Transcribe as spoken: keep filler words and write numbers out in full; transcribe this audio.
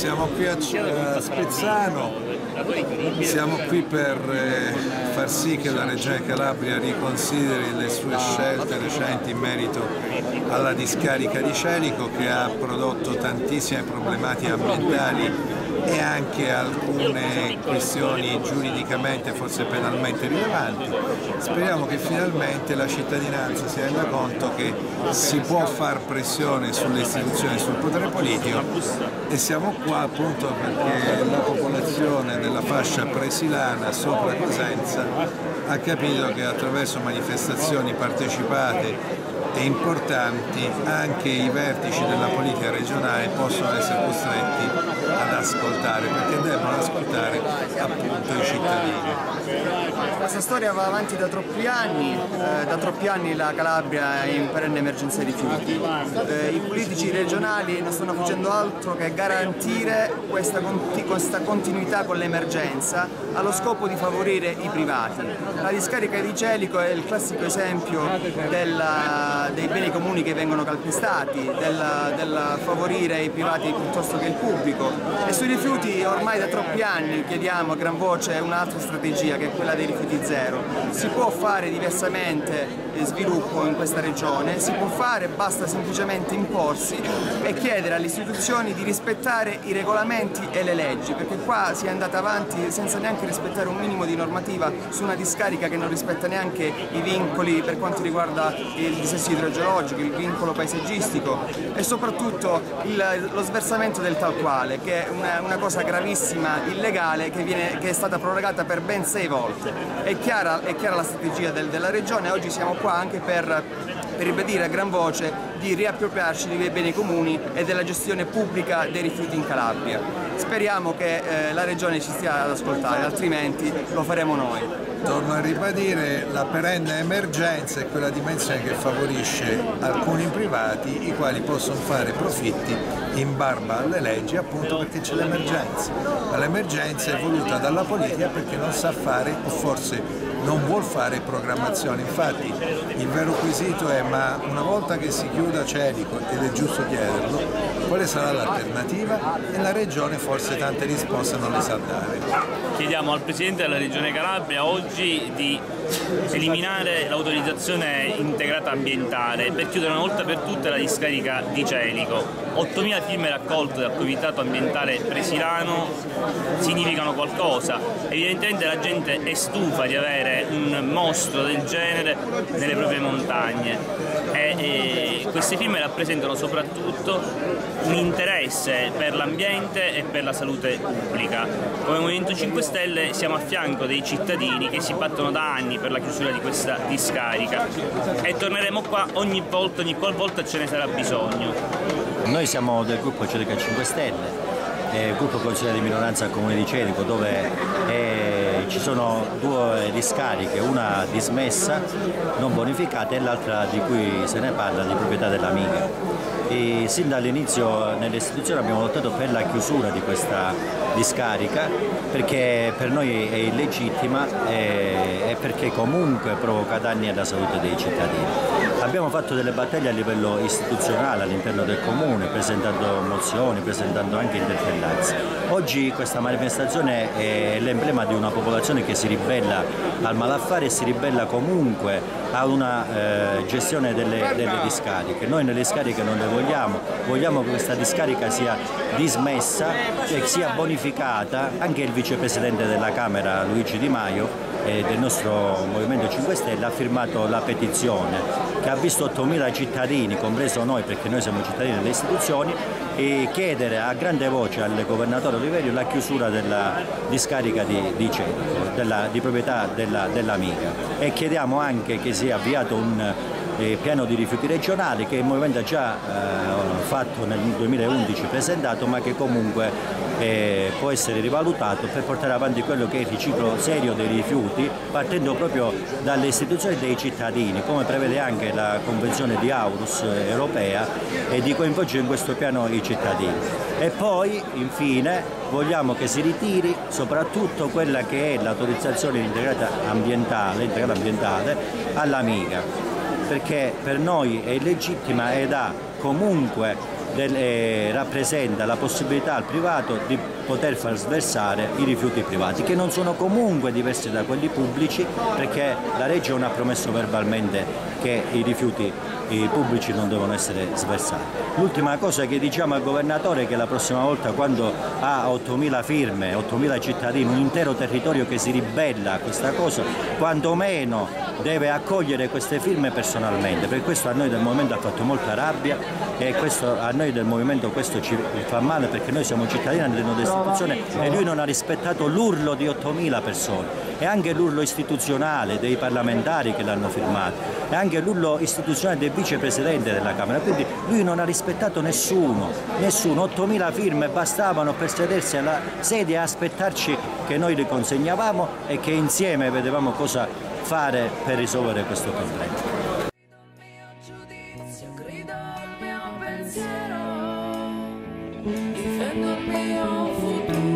Siamo qui a Spezzano, siamo qui per far sì che la Regione Calabria riconsideri le sue scelte recenti in merito alla discarica di Celico, che ha prodotto tantissime problematiche ambientali e anche alcune questioni giuridicamente, forse penalmente rilevanti. Speriamo che finalmente la cittadinanza si renda conto che si può far pressione sulle istituzioni e sul potere politico, e siamo qua appunto perché la popolazione della fascia presilana sopra Cosenza ha capito che attraverso manifestazioni partecipate e importanti anche i vertici della politica regionale possono essere costretti ad ascoltare, perché devono ascoltare appunto i cittadini. Questa storia va avanti da troppi anni, eh, da troppi anni la Calabria è in perenne emergenza di rifiuti. Eh, I politici regionali non stanno facendo altro che garantire questa, conti questa continuità con l'emergenza allo scopo di favorire i privati. La discarica di Celico è il classico esempio della, dei beni comuni che vengono calpestati, del, del favorire i privati piuttosto che il pubblico, e sui rifiuti ormai da troppi anni chiediamo a gran voce un'altra strategia, che è quella dei rifiuti zero. Si può fare diversamente sviluppo in questa regione, si può fare, basta semplicemente imporsi e chiedere alle istituzioni di rispettare i regolamenti e le leggi, perché qua si è andata avanti senza neanche rispettare un minimo di normativa su una discarica che non rispetta neanche i vincoli per quanto riguarda il dissesto idrogeologico, il vincolo paesaggistico e soprattutto il, lo sversamento del talquale, che è una, una cosa gravissima, illegale, che, viene, che è stata prorogata per ben sei volte. È chiara, è chiara la strategia del, della regione. Oggi siamo qua anche per, per ribadire a gran voce di riappropriarci dei beni comuni e della gestione pubblica dei rifiuti in Calabria. Speriamo che eh, la regione ci stia ad ascoltare, altrimenti lo faremo noi. Torno a ribadire, la perenne emergenza è quella dimensione che favorisce alcuni privati, i quali possono fare profitti in barba alle leggi, appunto perché c'è l'emergenza. Ma l'emergenza è voluta dalla politica perché non sa fare, o forse non vuol fare programmazione. Infatti il vero quesito è: ma una volta che si chiuda Celico, ed è giusto chiederlo, quale sarà l'alternativa? E la Regione forse tante risposte non le sa dare. Chiediamo al Presidente della Regione Calabria oggi di eliminare l'autorizzazione integrata ambientale per chiudere una volta per tutte la discarica di Celico. ottomila firme raccolte dal Comitato Ambientale Presilano significano qualcosa. Evidentemente la gente è stufa di avere un mostro del genere nelle proprie montagne e, e queste firme rappresentano soprattutto un interesse per l'ambiente e per la salute pubblica. Come Movimento cinque Stelle siamo a fianco dei cittadini che si battono da anni per la chiusura di questa discarica e torneremo qua ogni volta, ogni qualvolta ce ne sarà bisogno. Noi siamo del gruppo Celica cinque Stelle, eh, gruppo consigliere di minoranza al Comune di Celico, dove eh, ci sono due discariche, una dismessa, non bonificata, e l'altra di cui se ne parla di proprietà dell'Amiga. E sin dall'inizio nelle istituzioni abbiamo lottato per la chiusura di questa discarica, perché per noi è illegittima e, e perché comunque provoca danni alla salute dei cittadini. Abbiamo fatto delle battaglie a livello istituzionale all'interno del Comune, presentando mozioni, presentando anche interpellanze. Oggi questa manifestazione è l'emblema di una popolazione che si ribella al malaffare e si ribella comunque a una eh, gestione delle, delle discariche. Noi nelle discariche non le vogliamo, vogliamo che questa discarica sia dismessa e sia bonificata. Anche il vicepresidente della Camera Luigi Di Maio e del nostro Movimento cinque Stelle ha firmato la petizione che ha visto ottomila cittadini, compreso noi perché noi siamo cittadini delle istituzioni, e chiedere a grande voce al governatore Oliverio la chiusura della discarica di, di Celico, della, di proprietà dell'Amiga, e chiediamo anche che sia avviato un eh, piano di rifiuti regionali che il Movimento ha già eh, fatto nel duemilaundici, presentato, ma che comunque eh, può essere rivalutato per portare avanti quello che è il riciclo serio dei rifiuti, partendo proprio dalle istituzioni dei cittadini, come prevede anche la Convenzione di Aarhus europea, e di coinvolgere in questo piano i cittadini. E poi infine vogliamo che si ritiri soprattutto quella che è l'autorizzazione integrata ambientale, integrata ambientale all'Amiga, perché per noi è illegittima ed ha comunque del, eh, rappresenta la possibilità al privato di poter far sversare i rifiuti privati, che non sono comunque diversi da quelli pubblici, perché la legge non ha promesso verbalmente che i rifiuti i pubblici non devono essere sversati. L'ultima cosa che diciamo al governatore è che la prossima volta, quando ha ottomila firme, ottomila cittadini, un intero territorio che si ribella a questa cosa, quantomeno deve accogliere queste firme personalmente. Per questo a noi del Movimento ha fatto molta rabbia e questo, a noi del Movimento questo ci fa male, perché noi siamo cittadini all'interno dell'istituzione e lui non ha rispettato l'urlo di ottomila persone e anche l'urlo istituzionale dei parlamentari che l'hanno firmato e anche l'urlo istituzionale del vicepresidente della Camera, quindi lui non ha rispettato nessuno, nessuno, ottomila firme bastavano per sedersi alla sedia e aspettarci che noi li consegnavamo e che insieme vedevamo cosa fare per risolvere questo problema. Difendo il mio futuro.